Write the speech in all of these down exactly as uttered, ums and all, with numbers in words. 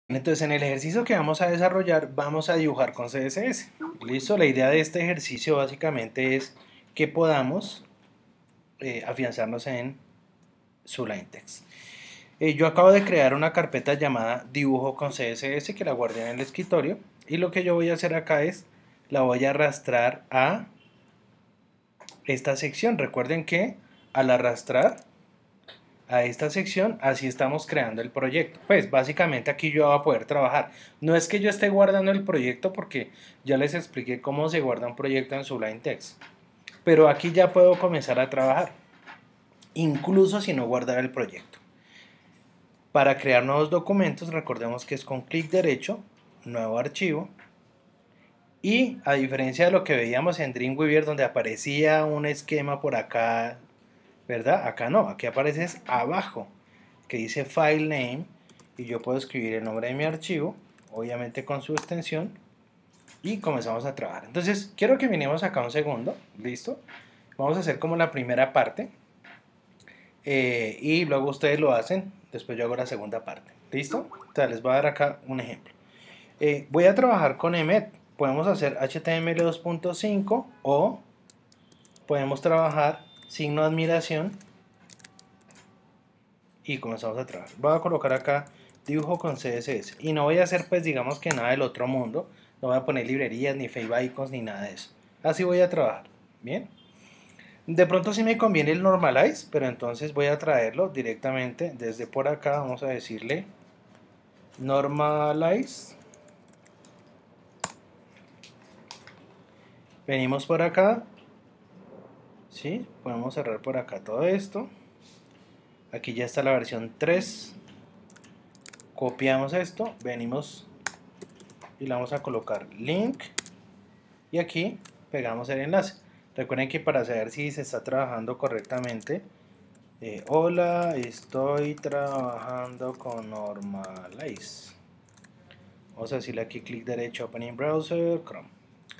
Entonces, en el ejercicio que vamos a desarrollar, vamos a dibujar con C S S. ¿Listo? La idea de este ejercicio básicamente es que podamos eh, afianzarnos en Sublime Text. Eh, yo acabo de crear una carpeta llamada dibujo con C S S que la guardé en el escritorio. Y lo que yo voy a hacer acá es, la voy a arrastrar a esta sección. Recuerden que al arrastrar a esta sección, así estamos creando el proyecto. Pues básicamente aquí yo voy a poder trabajar. No es que yo esté guardando el proyecto porque ya les expliqué cómo se guarda un proyecto en Sublime Text. Pero aquí ya puedo comenzar a trabajar, incluso si no guardar el proyecto. Para crear nuevos documentos, recordemos que es con clic derecho, nuevo archivo. Y a diferencia de lo que veíamos en Dreamweaver, donde aparecía un esquema por acá, ¿verdad? Acá no, aquí aparece abajo, que dice File Name, y yo puedo escribir el nombre de mi archivo, obviamente con su extensión, y comenzamos a trabajar. Entonces, quiero que vinimos acá un segundo, ¿listo? Vamos a hacer como la primera parte, eh, y luego ustedes lo hacen, después yo hago la segunda parte, ¿listo? Entonces, les voy a dar acá un ejemplo. Eh, voy a trabajar con Emmet, podemos hacer H T M L dos punto cinco o podemos trabajar signo de admiración y comenzamos a trabajar. Voy a colocar acá dibujo con C S S y no voy a hacer pues digamos que nada del otro mundo, no voy a poner librerías ni favicons ni nada de eso, así voy a trabajar. Bien, de pronto sí me conviene el normalize, pero entonces voy a traerlo directamente desde por acá. Vamos a decirle normalize, venimos por acá, ¿sí? Podemos cerrar por acá todo esto. Aquí ya está la versión tres, copiamos esto, venimos y le vamos a colocar link y aquí pegamos el enlace. Recuerden que para saber si se está trabajando correctamente, eh, hola, estoy trabajando con Normalize. Vamos a decirle aquí clic derecho, Open in Browser, Chrome.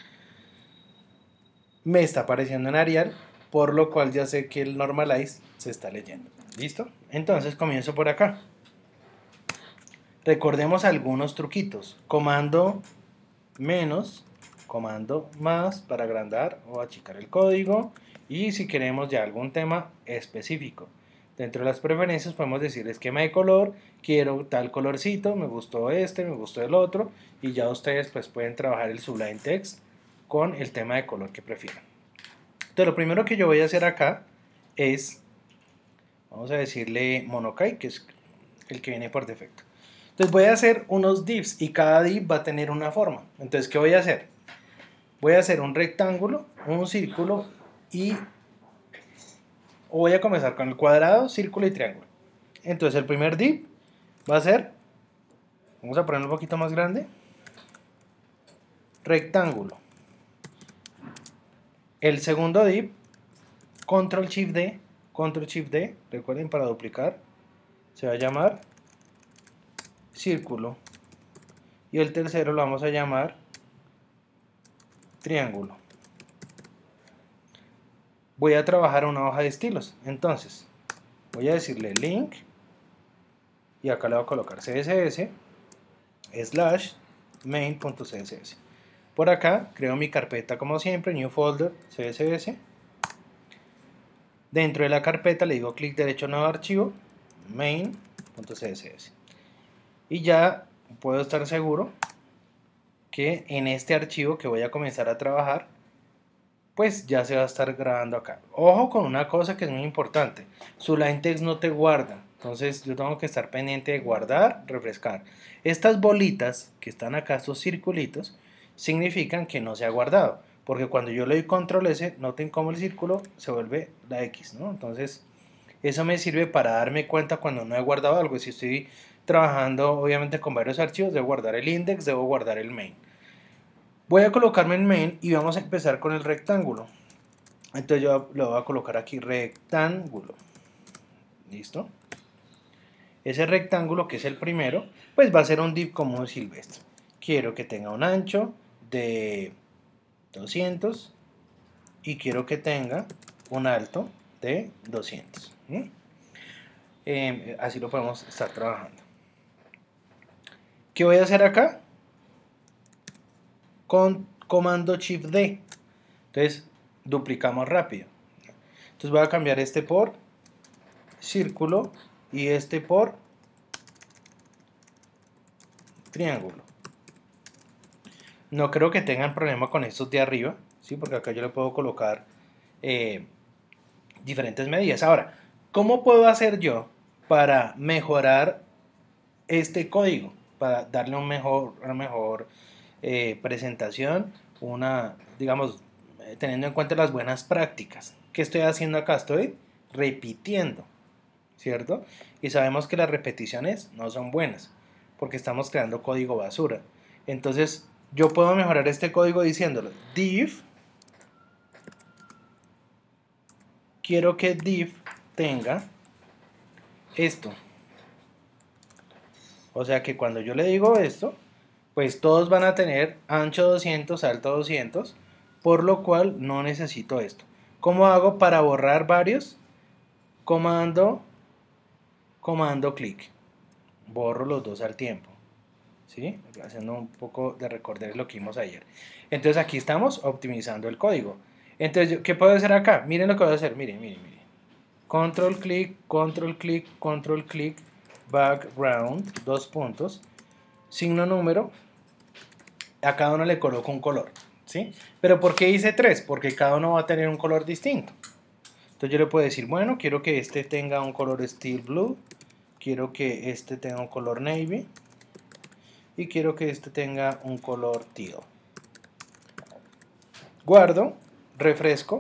Me está apareciendo en Arial, por lo cual ya sé que el Normalize se está leyendo. ¿Listo? Entonces comienzo por acá. Recordemos algunos truquitos. Comando menos, comando más para agrandar o achicar el código, y si queremos ya algún tema específico. Dentro de las preferencias podemos decir esquema de color, quiero tal colorcito, me gustó este, me gustó el otro, y ya ustedes pues pueden trabajar el Sublime Text con el tema de color que prefieran. Entonces lo primero que yo voy a hacer acá es, vamos a decirle Monokai, que es el que viene por defecto. Entonces voy a hacer unos divs y cada div va a tener una forma. Entonces, ¿qué voy a hacer? Voy a hacer un rectángulo, un círculo y voy a comenzar con el cuadrado, círculo y triángulo. Entonces el primer div va a ser, vamos a ponerlo un poquito más grande, rectángulo. El segundo div, control shift D, control shift D, recuerden para duplicar, se va a llamar círculo. Y el tercero lo vamos a llamar triángulo. Voy a trabajar una hoja de estilos. Entonces, voy a decirle link y acá le voy a colocar C S S slash main.css. Por acá creo mi carpeta como siempre, new folder, C S S. Dentro de la carpeta le digo clic derecho, nuevo archivo, main.css. Y ya puedo estar seguro que en este archivo que voy a comenzar a trabajar, pues ya se va a estar grabando acá. Ojo con una cosa que es muy importante, Sublime Text no te guarda, entonces yo tengo que estar pendiente de guardar, refrescar. Estas bolitas que están acá, estos circulitos, significan que no se ha guardado, porque cuando yo le doy control S, noten cómo el círculo se vuelve la X, ¿no? Entonces eso me sirve para darme cuenta cuando no he guardado algo. Si estoy trabajando obviamente con varios archivos, debo guardar el index, debo guardar el main. Voy a colocarme en main y vamos a empezar con el rectángulo. Entonces yo lo voy a colocar aquí rectángulo. ¿Listo? Ese rectángulo, que es el primero, pues va a ser un div común silvestre. Quiero que tenga un ancho de doscientos y quiero que tenga un alto de doscientos. ¿sí? Eh, así lo podemos estar trabajando. ¿Qué voy a hacer acá? Con comando Shift D. Entonces, duplicamos rápido. Entonces voy a cambiar este por círculo y este por triángulo. No creo que tengan problema con estos de arriba, ¿sí? Porque acá yo le puedo colocar eh, diferentes medidas. Ahora, ¿cómo puedo hacer yo para mejorar este código? Para darle un mejor, una mejor eh, presentación, una, digamos, eh, teniendo en cuenta las buenas prácticas. ¿Qué estoy haciendo acá? Estoy repitiendo, ¿cierto? Y sabemos que las repeticiones no son buenas, porque estamos creando código basura. Entonces, yo puedo mejorar este código diciéndolo, div, quiero que div tenga esto. O sea que cuando yo le digo esto, pues todos van a tener ancho doscientos, alto doscientos, por lo cual no necesito esto. ¿Cómo hago para borrar varios? Comando, comando clic. Borro los dos al tiempo. ¿Sí? Haciendo un poco de recordar lo que vimos ayer. Entonces aquí estamos optimizando el código. Entonces, ¿qué puedo hacer acá? Miren lo que voy a hacer. Miren, miren, miren. Control clic, control clic, control clic, background, dos puntos, signo número. A cada uno le coloco un color. ¿Sí? Pero ¿por qué hice tres? Porque cada uno va a tener un color distinto. Entonces yo le puedo decir, bueno, quiero que este tenga un color steel blue, quiero que este tenga un color navy y quiero que este tenga un color teal. Guardo, refresco.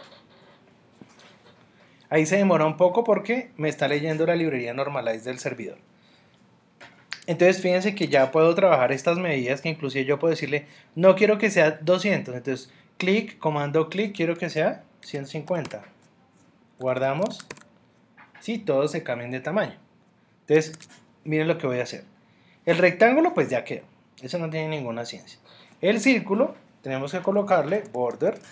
Ahí se demora un poco porque me está leyendo la librería Normalize del servidor. Entonces fíjense que ya puedo trabajar estas medidas que inclusive yo puedo decirle, no quiero que sea doscientos, entonces clic, comando clic, quiero que sea ciento cincuenta. Guardamos. Sí, todos se cambian de tamaño. Entonces, miren lo que voy a hacer. El rectángulo pues ya quedó. Eso no tiene ninguna ciencia. El círculo, tenemos que colocarle border,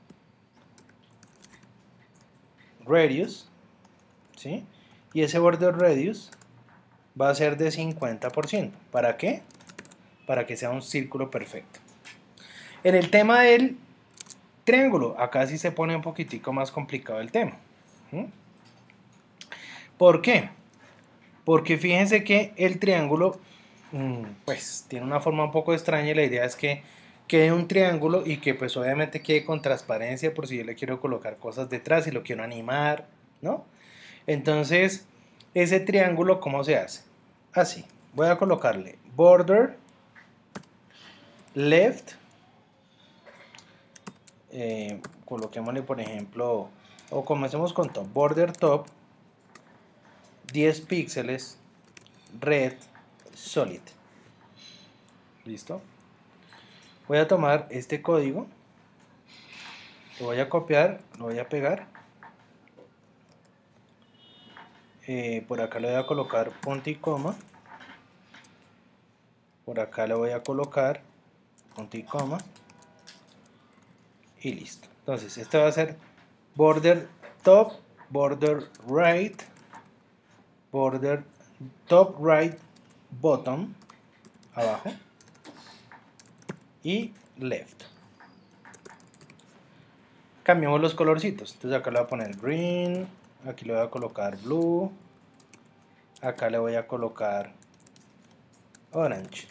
radius, ¿sí? Y ese border radius va a ser de cincuenta por ciento. ¿Para qué? Para que sea un círculo perfecto. En el tema del triángulo, acá sí se pone un poquitico más complicado el tema. ¿Mm? ¿Por qué? Porque fíjense que el triángulo pues tiene una forma un poco extraña y la idea es que quede un triángulo y que pues obviamente quede con transparencia por si yo le quiero colocar cosas detrás y lo quiero animar, ¿no? Entonces, ese triángulo, ¿cómo se hace? Así, voy a colocarle border, left, eh, coloquémosle por ejemplo, o comencemos con top, border top, diez píxeles, red, solid. ¿Listo? Voy a tomar este código, lo voy a copiar, lo voy a pegar. Eh, por acá le voy a colocar punto y coma. Por acá le voy a colocar punto y coma. Y listo. Entonces, este va a ser border top, border right, border top right bottom, abajo, y left. Cambiamos los colorcitos. Entonces acá le voy a poner green, aquí le voy a colocar blue, acá le voy a colocar orange.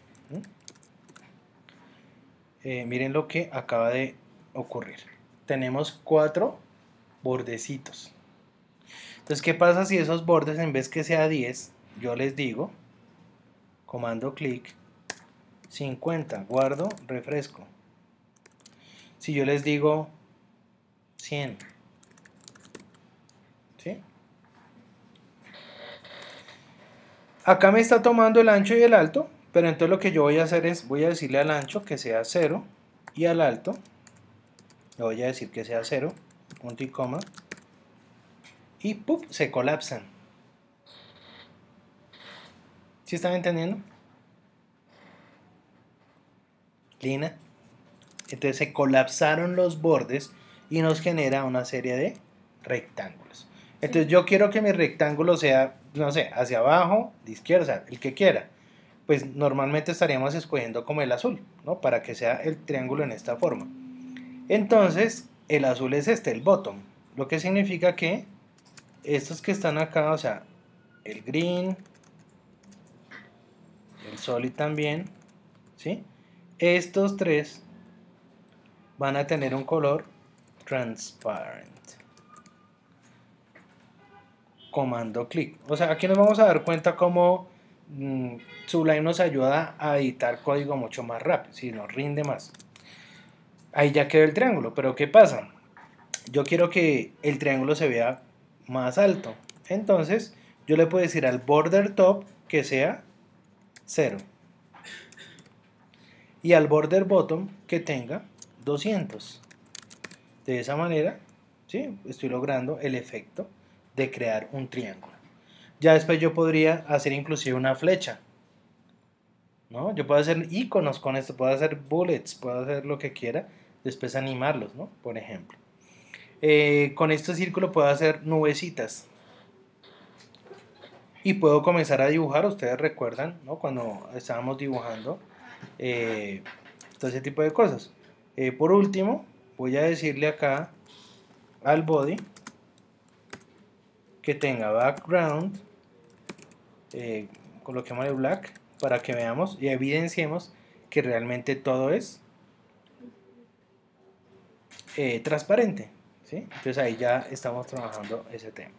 Eh, miren lo que acaba de ocurrir. Tenemos cuatro bordecitos. Entonces, ¿qué pasa si esos bordes en vez que sea diez, yo les digo, comando clic, cincuenta, guardo, refresco? Si yo les digo cien, ¿sí? Acá me está tomando el ancho y el alto, pero entonces lo que yo voy a hacer es, voy a decirle al ancho que sea cero y al alto le voy a decir que sea cero, punto y coma, y ¡pum!, se colapsan. ¿Sí están entendiendo? Lina. Entonces se colapsaron los bordes y nos genera una serie de rectángulos. Entonces yo quiero que mi rectángulo sea, no sé, hacia abajo, de izquierda, o sea, el que quiera. pues normalmente estaríamos escogiendo como el azul, ¿no? Para que sea el triángulo en esta forma. Entonces, el azul es este, el bottom, lo que significa que estos que están acá, o sea, el green, el solid también, ¿sí? Estos tres van a tener un color transparent. Comando clic. O sea, aquí nos vamos a dar cuenta cómo mmm, Sublime nos ayuda a editar código mucho más rápido, si nos rinde más. Ahí ya quedó el triángulo, pero ¿qué pasa? Yo quiero que el triángulo se vea más alto. Entonces, yo le puedo decir al border top que sea cero. Y al border bottom que tenga doscientos. De esa manera, ¿sí? Estoy logrando el efecto de crear un triángulo. Ya después yo podría hacer inclusive una flecha, ¿no? Yo puedo hacer iconos con esto, puedo hacer bullets, puedo hacer lo que quiera, después animarlos, ¿no? Por ejemplo. Eh, con este círculo puedo hacer nubecitas. Y puedo comenzar a dibujar, ustedes recuerdan, ¿no? Cuando estábamos dibujando eh, todo ese tipo de cosas. Eh, por último, voy a decirle acá al body que tenga background, eh, coloquémosle black para que veamos y evidenciemos que realmente todo es eh, transparente, ¿sí? Entonces ahí ya estamos trabajando ese tema.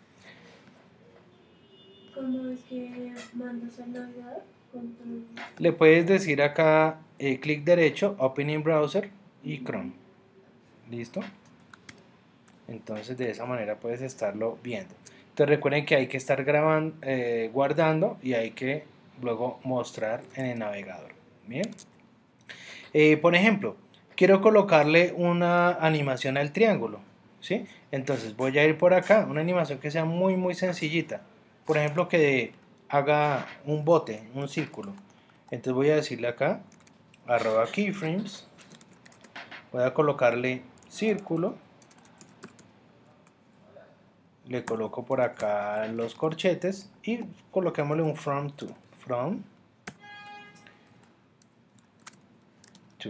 ¿Cómo es que mandas al navegador? Le puedes decir acá eh, clic derecho, Open in Browser y Chrome. ¿Listo? Entonces de esa manera puedes estarlo viendo. Entonces recuerden que hay que estar grabando, eh, guardando y hay que luego mostrar en el navegador. Bien. Eh, por ejemplo, quiero colocarle una animación al triángulo, ¿sí? Entonces voy a ir por acá, una animación que sea muy muy sencillita. Por ejemplo, que haga un bote, un círculo. Entonces voy a decirle acá, arroba keyframes, voy a colocarle círculo, le coloco por acá los corchetes y coloquémosle un from to, from to.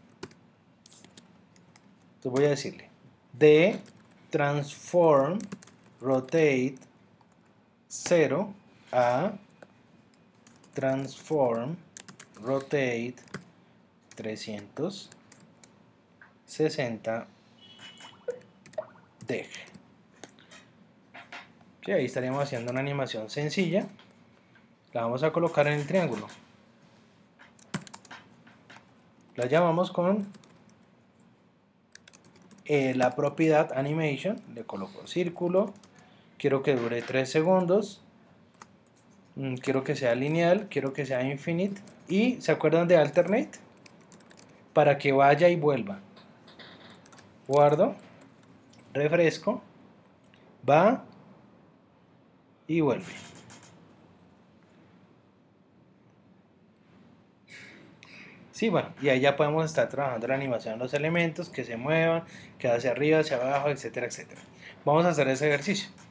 Entonces voy a decirle de transform rotate cero a transform rotate trescientos sesenta deg. Sí, ahí estaríamos haciendo una animación sencilla. La vamos a colocar en el triángulo. La llamamos con eh, la propiedad animation. Le coloco círculo. Quiero que dure tres segundos. Quiero que sea lineal. Quiero que sea infinite. Y ¿se acuerdan de alternate? Para que vaya y vuelva. Guardo. Refresco. Va. Y vuelve. Sí, bueno, y ahí ya podemos estar trabajando la animación de los elementos, que se muevan, que hacia arriba, hacia abajo, etcétera, etcétera. Vamos a hacer ese ejercicio.